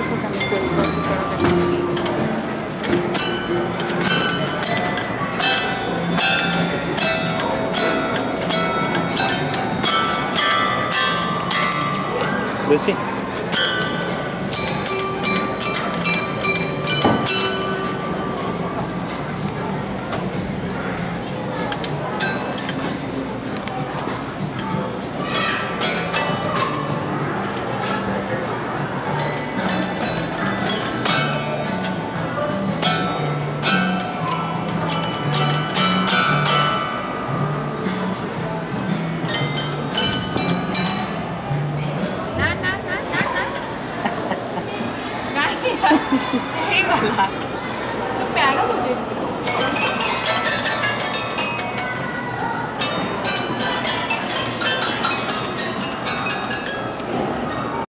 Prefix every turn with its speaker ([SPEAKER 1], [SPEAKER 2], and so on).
[SPEAKER 1] Io fanno questo, ci sono dei
[SPEAKER 2] Beh sì.
[SPEAKER 1] Nah. Nah. Nah. Nah.